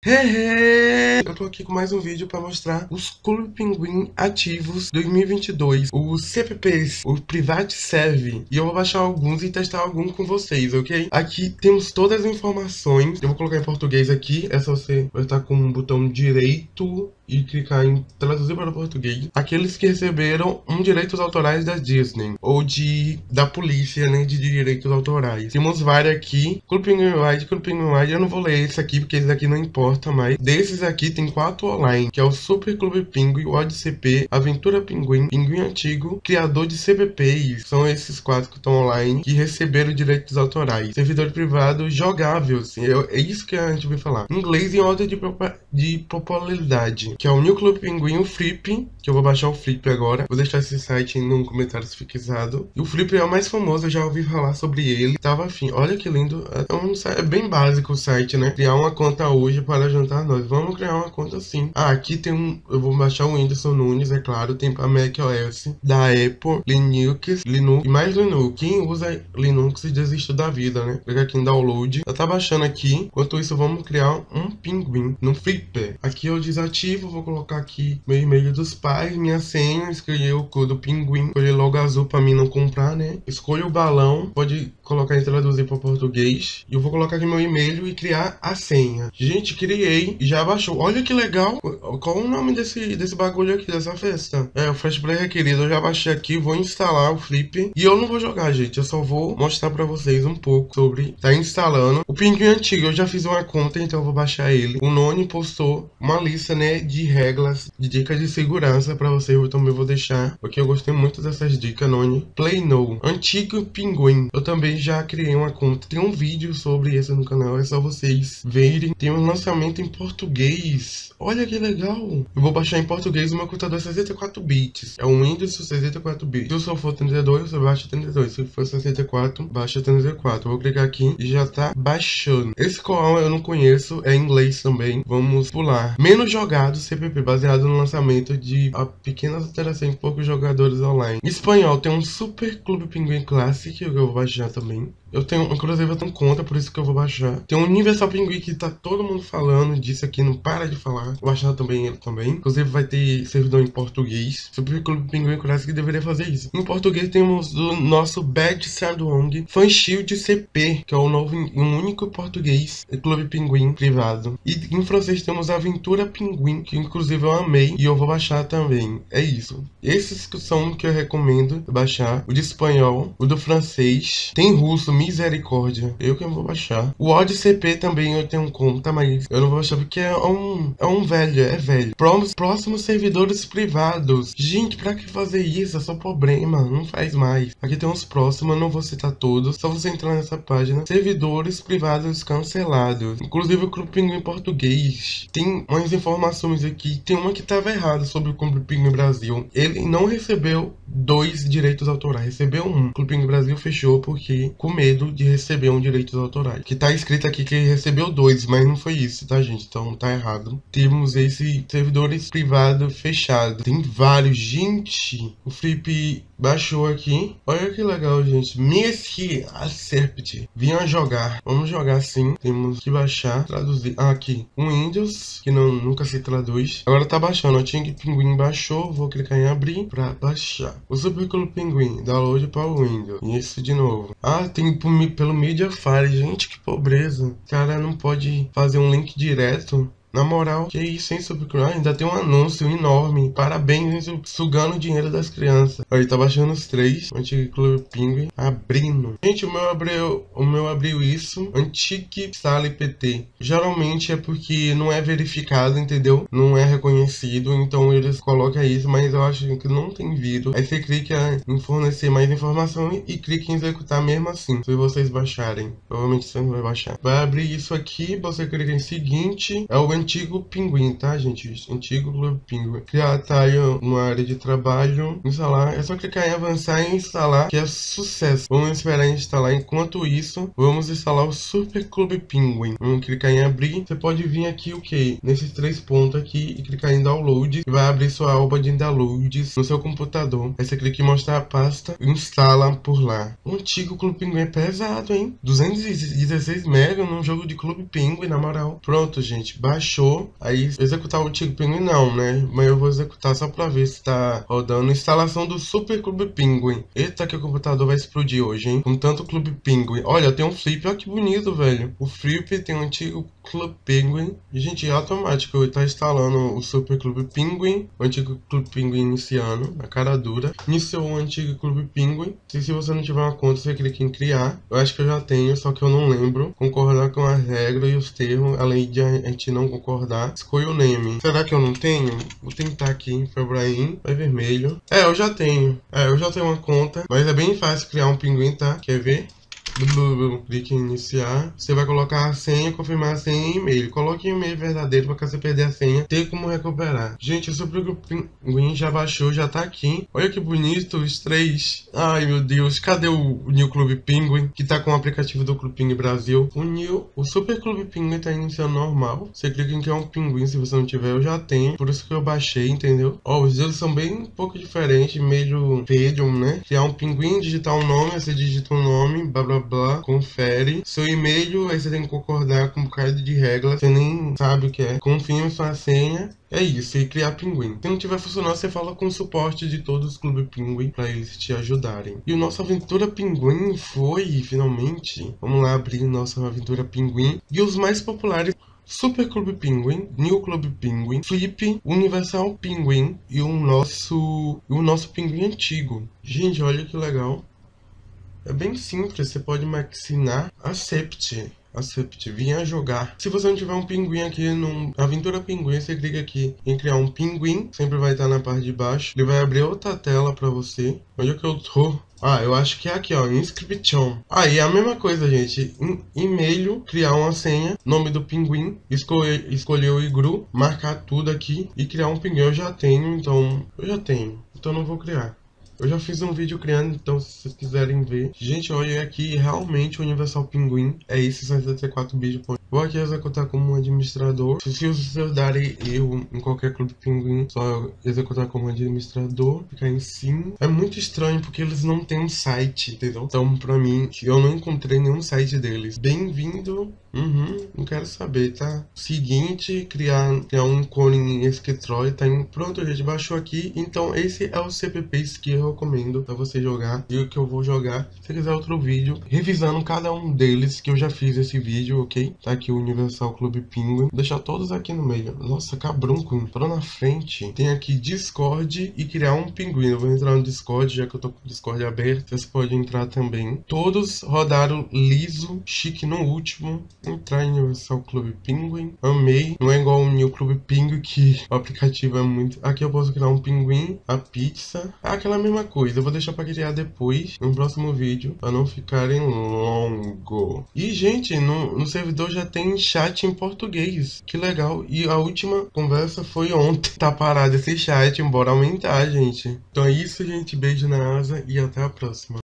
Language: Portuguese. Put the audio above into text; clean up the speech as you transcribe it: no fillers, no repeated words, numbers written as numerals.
Eu tô aqui com mais um vídeo pra mostrar os Clube Pinguim ativos 2022, os CPPs, o Private Serve, e eu vou baixar alguns e testar alguns com vocês, ok? Aqui temos todas as informações, eu vou colocar em português aqui, é só você estar com o botão direito e clicar em traduzir para o português. Aqueles que receberam direitos autorais da Disney ou da polícia, né, de direitos autorais. Temos vários aqui. Clube Pinguim Wide, eu não vou ler esse aqui porque esse aqui não importa mais. Desses aqui tem 4 online, que é o Super Clube Pinguim, o Odd CP, Aventura Pinguim, Pinguim Antigo, Criador de CPPs. São esses 4 que estão online, que receberam direitos autorais. Servidor privado jogável, assim, é isso que a gente vai falar. Inglês em ordem de popularidade, que é o New Club Pinguim, o Flip, que eu vou baixar o Flip agora. Vou deixar esse site no comentário se fixado. E o Flip é o mais famoso, eu já ouvi falar sobre ele. Tava afim, olha que lindo. É bem básico o site, né? Criar uma conta hoje para juntar nós. Vamos criar uma conta sim. Ah, aqui tem eu vou baixar o Whindersson Nunes, é claro. Tem para macOS, da Apple, Linux e mais Linux. Quem usa Linux desiste da vida, né? Pega aqui em download. Já tá baixando aqui. Enquanto isso, vamos criar um pinguim no Flipper. Aqui eu desativo, vou colocar aqui meu e-mail dos pais, minha senha, escolher o código pinguim, escolher logo azul pra mim não comprar, né? Escolha o balão, pode colocar e traduzir para português. E eu vou colocar aqui meu e-mail e criar a senha. Gente, criei e já baixou. Olha que legal. Qual o nome desse bagulho aqui, dessa festa? É, o Fast Play Requerido. Eu já baixei aqui, vou instalar o Flip. E eu não vou jogar, gente. Eu só vou mostrar pra vocês um pouco sobre... Tá instalando. O Pinguim Antigo, eu já fiz uma conta, então eu vou baixar ele. O Noni postou uma lista, né, de regras, de dicas de segurança pra vocês. Eu também vou deixar, porque eu gostei muito dessas dicas, Noni. Play No. Antigo Pinguim. Eu também já criei uma conta. Tem um vídeo sobre esse no canal, é só vocês verem. Tem um lançamento em português. Olha que legal. Eu vou baixar em português. O meu computador é 64 bits. É um Windows 64 bits. Se eu só for 32, você baixa 32. Se for 64, baixa 34. Eu vou clicar aqui e já tá baixando. Esse qual eu não conheço, é em inglês também. Vamos pular. Menos jogado CPP, baseado no lançamento de pequenas alterações em poucos jogadores online. Em espanhol, tem um Super Clube Pinguim Classic, que eu vou baixar também. Eu tenho, inclusive eu tenho conta, por isso que eu vou baixar. Tem um Universal Pinguim que tá todo mundo falando disso aqui, não para de falar. Vou baixar também ele também. Inclusive vai ter servidor em português. Super Clube Pinguim Classic deveria fazer isso. Em português temos o nosso Bad Sandwong Fan Shield CP, que é o novo, um único português Clube Pinguim privado. E em francês temos Aventura Pinguim, que inclusive eu amei e eu vou baixar também. É isso. Esses são que eu recomendo baixar. O de espanhol, o do francês. Tem russo, misericórdia. Eu que vou baixar. O Odd CP também eu tenho conta, mas eu não vou baixar porque é um velho, é velho. Próximos servidores privados. Gente, pra que fazer isso? É só problema, não faz mais. Aqui tem os próximos, eu não vou citar todos. Só você entrar nessa página. Servidores privados cancelados. Inclusive o Clube Pinguim em português. Tem umas informações aqui. Tem uma que tava errada sobre o Clube Pinguim Brasil. Ele não recebeu 2 direitos autorais, recebeu um. O Clube Pinguim Brasil fechou porque com medo de receber direitos autorais. Que tá escrito aqui que ele recebeu 2, mas não foi isso, tá, gente? Então tá errado. Temos esse servidores privado fechado. Tem vários. Gente, o Flip baixou aqui. Olha que legal, gente. Messi Acerpt. Vinha jogar. Vamos jogar sim. Temos que baixar, traduzir. Ah, aqui. Um Windows, que nunca se traduz. Agora tá baixando. O Ting Pinguim baixou. Vou clicar em abrir pra baixar. O Super Clube Pinguim. Download para o Windows. Isso de novo. Ah, tem pelo Mediafire. Gente, que pobreza. O cara não pode fazer um link direto. Na moral, que isso, hein, Subcross? Ainda tem um anúncio enorme. Parabéns, hein, sugando o dinheiro das crianças. Aí tá baixando os 3. Antigo Clube Pinguim abrindo. Gente, o meu abriu isso. Antigo Sala PT. Geralmente é porque não é verificado, entendeu? Não é reconhecido. Então eles colocam isso, mas eu acho que não tem vírus. Aí você clica em fornecer mais informação e clica em executar mesmo assim. Se vocês baixarem. Provavelmente você não vai baixar. Vai abrir isso aqui. Você clica em seguinte. É o Antigo Pinguim, tá, gente? Antigo Clube Pinguim. Criar atalho numa área de trabalho. Instalar. É só clicar em avançar e instalar, que é sucesso. Vamos esperar instalar. Enquanto isso, vamos instalar o Super Clube Pinguim. Vamos clicar em abrir. Você pode vir aqui, o que? Nesses 3 pontos aqui e clicar em download. E vai abrir sua aba de downloads no seu computador. Aí você clica em mostrar a pasta e instala por lá. O Antigo Clube Pinguim é pesado, hein? 216 MB num jogo de Clube Pinguim, na moral. Pronto, gente. Baixa. baixou, aí executar o antigo Pinguim não, né? Mas eu vou executar só pra ver se tá rodando. Instalação do Super Clube Pinguim. Eita, que o computador vai explodir hoje, hein? Com tanto Clube Pinguim. Olha, tem um Flip, olha que bonito, velho. O Flip tem um antigo Clube Pinguim. E, gente, é automático. Tá instalando o Super Clube Pinguim, o antigo Clube Pinguim iniciando, a cara dura. Iniciou o antigo Clube Pinguim. E se você não tiver uma conta, você clica em criar. Eu acho que eu já tenho, só que eu não lembro. Concordar com as regras e os termos, além de a gente não concordar. Escolha o name. Será que eu não tenho? Vou tentar aqui em Febraim. Vai vermelho. Eu já tenho. Eu já tenho uma conta. Mas é bem fácil criar um pinguim, tá? Quer ver? Clique em iniciar. Você vai colocar a senha, confirmar a senha e e-mail. Coloque o e-mail verdadeiro para caso você perder a senha, ter como recuperar. Gente, o Super Pinguim já baixou, já tá aqui. Olha que bonito, os 3. Ai, meu Deus, cadê o New Clube Pinguim? Que tá com o aplicativo do Clube Pinguim Brasil. O Super Clube Pinguim tá iniciando normal. Você clica em criar um pinguim, se você não tiver, eu já tenho. Por isso que eu baixei, entendeu? Os dedos são bem um pouco diferentes, meio medium, né? Criar um pinguim, digitar um nome, você digita um nome, blá blá blá, confere seu e-mail, aí você tem que concordar com um bocado de regras, você nem sabe o que é, confirme sua senha. É isso, e criar pinguim. Se não tiver funcionando, você fala com o suporte de todos os clubes pinguim pra eles te ajudarem. E o nosso Aventura Pinguim foi, finalmente. Vamos lá abrir nossa Aventura Pinguim. E os mais populares: Super Clube Pinguim, New Clube Pinguim, Flip, Universal Pinguim e o nosso pinguim antigo. Gente, olha que legal. É bem simples, você pode maxinar Accept, vinha jogar. Se você não tiver um pinguim aqui no Aventura Pinguim, você clica aqui em criar um pinguim, sempre vai estar na parte de baixo. Ele vai abrir outra tela pra você. Onde é que eu tô? Eu acho que é aqui, ó, inscription. E é a mesma coisa, gente. E-mail, criar uma senha, nome do pinguim, escolher o igru, marcar tudo aqui e criar um pinguim. Eu já tenho, então não vou criar. Eu já fiz um vídeo criando, então se vocês quiserem ver. Gente, olha aqui, realmente o Universal Pinguim é esse 64 bits. Vou aqui executar como administrador. Se os seus darem erro em qualquer clube pinguim, só executar como administrador, ficar em cima. É muito estranho porque eles não têm um site, entendeu? Então, pra mim, eu não encontrei nenhum site deles. Bem-vindo. Não quero saber, tá? Seguinte, criar um ícone em Escritório, tá? Pronto, gente, baixou aqui. Então, esse é o CPPs que eu recomendo pra você jogar. E o que eu vou jogar, se quiser outro vídeo, revisando cada um deles, que eu já fiz esse vídeo, ok? Tá aqui o Universal Clube Pinguim. Vou deixar todos aqui no meio. Nossa, cabrunco, entrou na frente. Tem aqui Discord e criar um pinguim. Eu vou entrar no Discord, já que eu tô com o Discord aberto. Você pode entrar também. Todos rodaram liso, chique no último. Entrar em Universal Clube Pinguim. Amei. Não é igual o New Clube Pinguim, que o aplicativo é muito... Aqui eu posso criar um pinguim, a pizza. Aquela mesma coisa. Eu vou deixar pra criar depois, no próximo vídeo, pra não ficarem longo. E, gente, no servidor já tem chat em português. Que legal. E a última conversa foi ontem. Tá parado esse chat, bora aumentar, gente. Então é isso, gente. Beijo na asa e até a próxima.